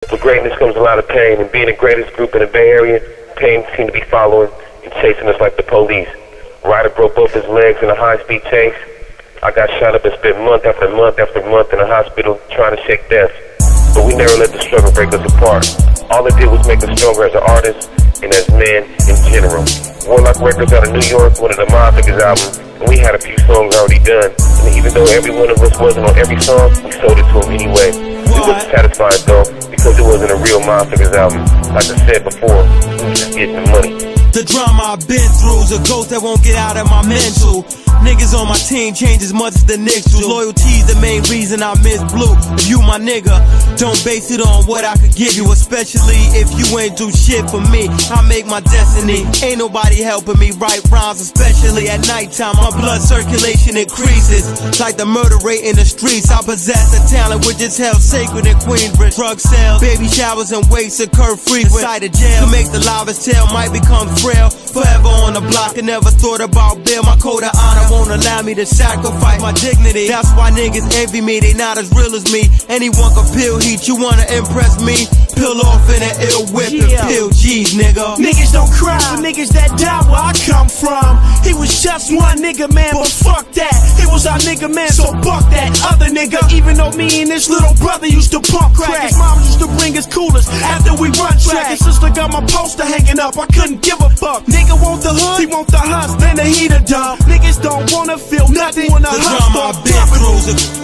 With greatness comes a lot of pain, and being the greatest group in the Bay Area, pain seemed to be following and chasing us like the police. Ryder broke both his legs in a high-speed chase. I got shot up and spent month after month after month in a hospital trying to shake death. But we never let the struggle break us apart. All it did was make us stronger as an artist and as men in general. Warlock Records out of New York wanted a Figaz album, and we had a few songs already done. And even though every one of us wasn't on every song, we sold it to him anyway. We wasn't satisfied though, because it wasn't a real Figaz album. Like I said before, we was just getting the money. The drama I've been through is a ghost that won't get out of my mental. Niggas on my team change as much as the Knicks do. Loyalty's the main reason I miss blue. If you my nigga, don't base it on what I could give you, especially if you ain't do shit for me. I make my destiny. Ain't nobody helping me write rhymes, especially at nighttime. My blood circulation increases like the murder rate in the streets. I possess a talent which is held sacred in Queensbridge. Drug sales, baby showers, and waste occur frequent. Inside of jail, to make the loudest tale might become frail. Forever on the block, I never thought about bail. My code of honor won't allow me to sacrifice my dignity. That's why niggas envy me, they not as real as me. Anyone can peel heat, you wanna impress me? Peel off in an ill whip and peel G's, nigga. Niggas don't cry for niggas that die where I come from. He was just one nigga, man, but fuck that. He was our nigga, man, so fuck that other nigga. Even though me and this little brother used to pump crack, his mom used to bring us coolers after we run track. His sister got my poster hanging up, I couldn't give a fuck. Nigga want the hood, he want the hus, then the heater done. Niggas don't wanna feel nothing when the drama I've been through.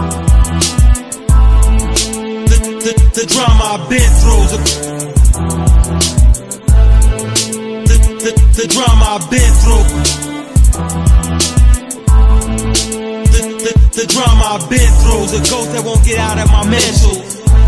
The drama I've been through. The drama I've been through. The drama I've been through is a ghost that won't get out of my mental.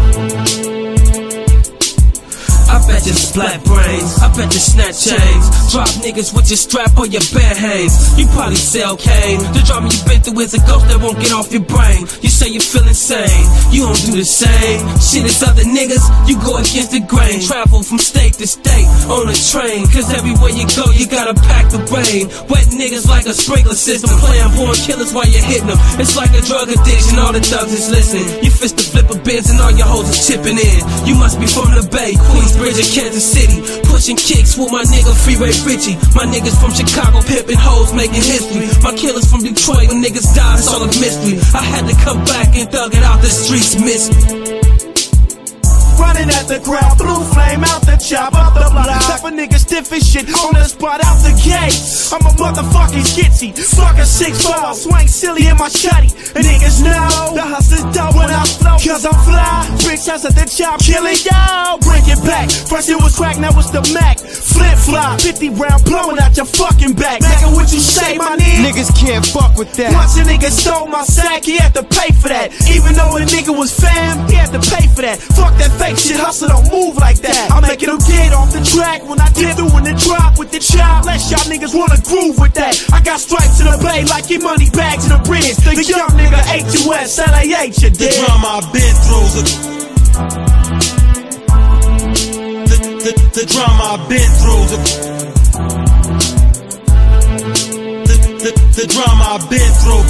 I bet you splat brains, I bet you snatch chains. Drop niggas with your strap or your bare hands. You probably sell cane. The drama you been through is a ghost that won't get off your brain. You say you feel insane, you don't do the same shit as other niggas, you go against the grain. Travel from state to state on a train, cause everywhere you go you gotta pack the rain. Wet niggas like a sprinkler system, playing born killers while you're hitting them. It's like a drug addiction, all the thugs is listening. You fist the flipper bins and all your hoes is chipping in. You must be from the Bay, Queensbridge or Kansas City, pushing kicks with my nigga Freeway Richie. My niggas from Chicago pimping hoes making history. My killers from Detroit, when niggas die it's all a mystery. I had to come back and thug it out, the streets miss me. Running at the crowd, blue flame out the chop, up the block. Type of nigga stiff as shit on the spot out the gate. I'm a motherfucking skitsy, fuck a 6'4", swing silly in my shutty. And niggas know the hustle's dope when I flow, cause I'm fly. Bitch house at the chop, killing y'all. Bring it back. First it was crack, now it's the Mac. Flip flop, 50 round blowing out your fucking back. Back at what you say, my nigga. Niggas can't fuck with that. Once a nigga stole my sack, he had to pay for that. Even though a nigga was fam, he had to pay for that. Fuck that fake shit, hustle don't move like that. I'm making them get off the track when I dip through in the drop with the chop. Unless y'all niggas wanna groove with that. I got stripes in the bay like your money bags in the bridge. The young nigga HUS, LAH, you The dig? drama I've been through. The drama I've been through. The drama I've been through.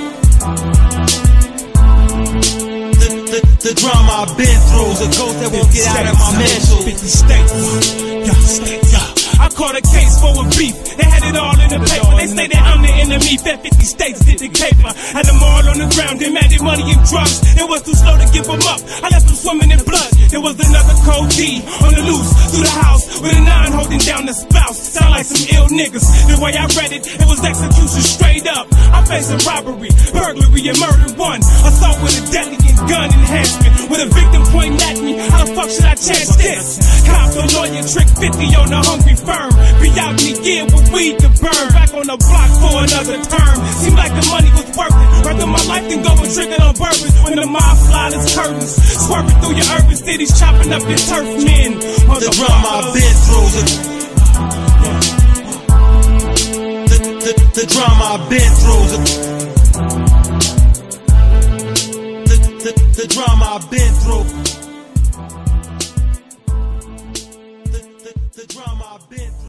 The drama I've been through is a ghost that won't get out of my mental. 50 states, I caught a case for a beef. They had it all in the paper. They say that I'm the enemy. That 50 states did the caper. Had them all on the ground, demanded money and drugs. It was too slow to give them up. I left them swimming in blood. There was another cold D on the loose through the house with a 9 holding down the spouse. Sound like some ill niggas. The way I read it, it was execution straight up. I'm facing robbery, burglary, and murder one. Assault with a deadly and gun enhancement. With a victim pointing at me, how the fuck should I chance this? Cops or lawyer trick 50 on the hungry firm. Be out in the year with weed to burn. Back on the block for another term. Seemed like the money was worth it. Rather my life than go and trigger on bourbon. When the mob slide his curtains, swerving through your urban cities, chopping up your turf men. The drama I've been through. The drama I've been through. The drama I've been through. The drama I've been through.